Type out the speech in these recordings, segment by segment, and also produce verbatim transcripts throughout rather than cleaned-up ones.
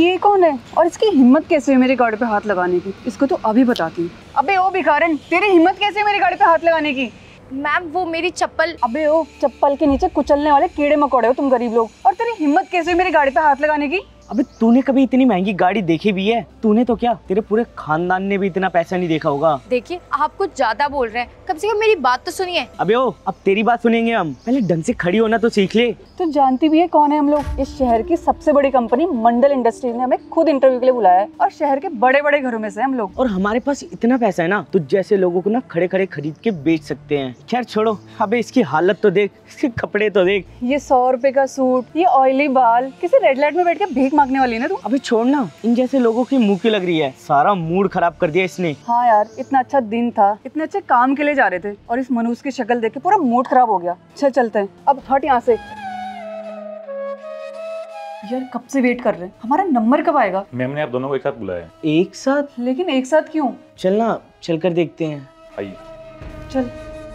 ये कौन है और इसकी हिम्मत कैसे है मेरी गाड़ी पे हाथ लगाने की? इसको तो अभी बताती हूँ। अबे ओ भिखारन, तेरी हिम्मत कैसे है मेरी गाड़ी पे हाथ लगाने की? मैम वो मेरी चप्पल। अबे ओ, चप्पल के नीचे कुचलने वाले कीड़े मकोड़े हो तुम गरीब लोग, और तेरी हिम्मत कैसे है मेरी गाड़ी पे हाथ लगाने की? अबे तूने कभी इतनी महंगी गाड़ी देखी भी है? तूने तो क्या, तेरे पूरे खानदान ने भी इतना पैसा नहीं देखा होगा। देखिए आप कुछ ज्यादा बोल रहे हैं, कम से कम मेरी बात तो सुनिए। अबे ओ, अब तेरी बात सुनेंगे हम, पहले ढंग से खड़ी होना तो सीख ले। तू जानती भी है कौन है हम लोग? इस शहर की सबसे बड़ी कंपनी मंडल इंडस्ट्रीज ने हमें खुद इंटरव्यू के लिए बुलाया है, और शहर के बड़े बड़े घरों में से हम लोग। और हमारे पास इतना पैसा है ना, तो जैसे लोगों को ना खड़े खड़े खरीद के बेच सकते हैं। खैर छोड़ो, अबे इसकी हालत तो देख, इसके कपड़े तो देख। ये सौ रुपए का सूट, ये ऑयली बाल, किसी रेड लाइट में बैठ के भीख मांगने वाली है ना तू? अबे छोड़ना, इन जैसे लोगों की मुंह की लग रही है, सारा मूड खराब कर दिया इसने। हाँ यार, इतना अच्छा दिन था, इतने अच्छे काम के लिए जा रहे थे, और इस मनुष्य की शक्ल देख के पूरा मूड खराब हो गया। चल चलते हैं, अब हट यहाँ से। यार कब से वेट कर रहे हैं, हमारा नंबर कब आएगा? मैम ने आप दोनों को एक साथ बुलाया है। एक साथ? लेकिन एक साथ क्यों? चलना, चल कर देखते हैं। आइए। चल।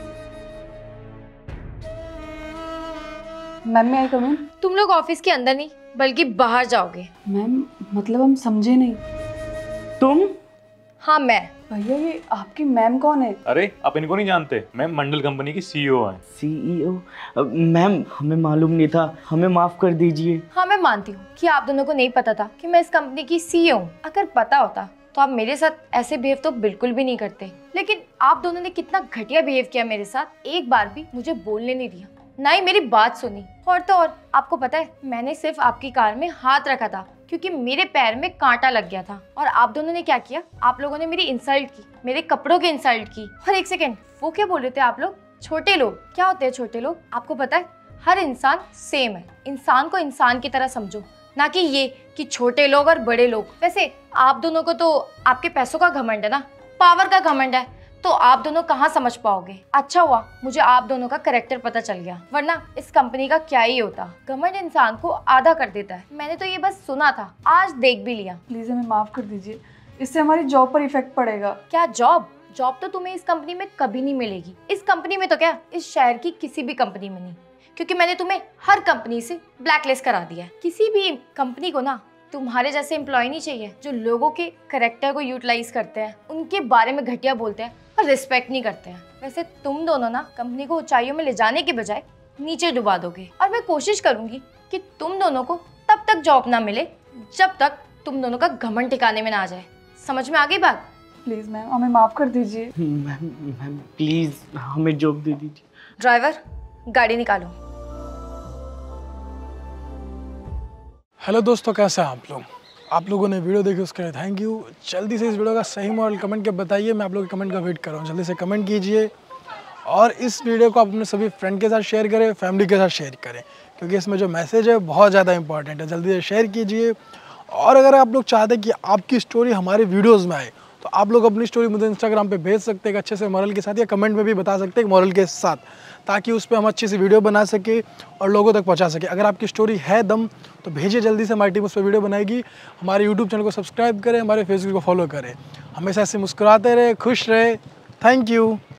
मैम मैं आई कम इन? तुम लोग ऑफिस के अंदर नहीं बल्कि बाहर जाओगे। मैम मतलब हम समझे नहीं। तुम? हाँ मैं। भैया ये आपकी मैम कौन है? अरे आप इनको नहीं जानते, मैम मंडल कंपनी की सीईओ हैं। सीईओ? मैम हमें मालूम नहीं था, हमें माफ कर दीजिए। हाँ मैं मानती हूँ कि आप दोनों को नहीं पता था कि मैं इस कंपनी की सीईओ हूँ। अगर पता होता तो आप मेरे साथ ऐसे बिहेव तो बिल्कुल भी नहीं करते, लेकिन आप दोनों ने कितना घटिया बिहेव किया मेरे साथ। एक बार भी मुझे बोलने नहीं दिया, ना ही मेरी बात सुनी। और तो और आपको पता है, मैंने सिर्फ आपकी कार में हाथ रखा था क्योंकि मेरे पैर में कांटा लग गया था। और आप दोनों ने क्या किया, आप लोगों ने मेरी इंसल्ट की, मेरे कपड़ों की इंसल्ट की। और एक सेकेंड, वो क्या बोल रहे थे आप लोग? छोटे लोग? क्या होते हैं छोटे लोग? आपको पता है हर इंसान सेम है। इंसान को इंसान की तरह समझो, ना कि ये कि छोटे लोग और बड़े लोग। वैसे आप दोनों को तो आपके पैसों का घमंड है ना, पावर का घमंड है, तो आप दोनों कहाँ समझ पाओगे। अच्छा हुआ मुझे आप दोनों का कैरेक्टर पता चल गया, वरना इस कंपनी का क्या ही होता। घमंड इंसान को आधा कर देता है। मैंने तो ये बस सुना था, आज देख भी लिया। प्लीज हमें माफ कर दीजिए, इससे हमारी जॉब पर इफेक्ट पड़ेगा। क्या जॉब? जॉब तो तुम्हें इस कंपनी में कभी नहीं मिलेगी। इस कंपनी में तो क्या, इस शहर की किसी भी कंपनी में नहीं, क्योंकि मैंने तुम्हें हर कंपनी से ब्लैकलिस्ट करा दिया है। किसी भी कंपनी को ना तुम्हारे जैसे एम्प्लॉय नहीं चाहिए जो लोगों के कैरेक्टर को यूटिलाइज करते हैं, उनके बारे में घटिया बोलते हैं और रिस्पेक्ट नहीं करते हैं। वैसे तुम दोनों ना कंपनी को ऊंचाइयों में ले जाने के बजाय नीचे डुबा दोगे, और मैं कोशिश करूंगी कि तुम दोनों को तब तक जॉब ना मिले जब तक तुम दोनों का घमंड ठिकाने में ना आ जाए। समझ में आ गई बात? प्लीज मैम हमें माफ कर दीजिए। मैम मैम प्लीज हमें जॉब दे दीजिए। ड्राइवर गाड़ी निकालो। हेलो दोस्तों, कैसे हैं आप लोग? आप लोगों ने वीडियो देखी उसके लिए थैंक यू। जल्दी से इस वीडियो का सही मॉडल कमेंट के बताइए, मैं आप लोगों के कमेंट का वेट कर रहा हूँ। जल्दी से कमेंट कीजिए, और इस वीडियो को आप अपने सभी फ्रेंड के साथ शेयर करें, फैमिली के साथ शेयर करें, क्योंकि इसमें जो मैसेज है बहुत ज़्यादा इंपॉर्टेंट है। जल्दी से शेयर कीजिए। और अगर आप लोग चाहते हैं कि आपकी स्टोरी हमारे वीडियोज़ में आए, तो आप लोग अपनी स्टोरी मुझे इंस्टाग्राम पे भेज सकते हैं अच्छे से मॉरल के साथ, या कमेंट में भी बता सकते हैं मॉरल के साथ, ताकि उस पर हम अच्छी सी वीडियो बना सके और लोगों तक पहुंचा सके। अगर आपकी स्टोरी है दम तो भेजिए जल्दी से, हमारी टीम उस पर वीडियो बनाएगी। हमारे यूट्यूब चैनल को सब्सक्राइब करें, हमारे फेसबुक को फॉलो करें। हमेशा ऐसे मुस्कुराते रहे, खुश रहे। Thank you.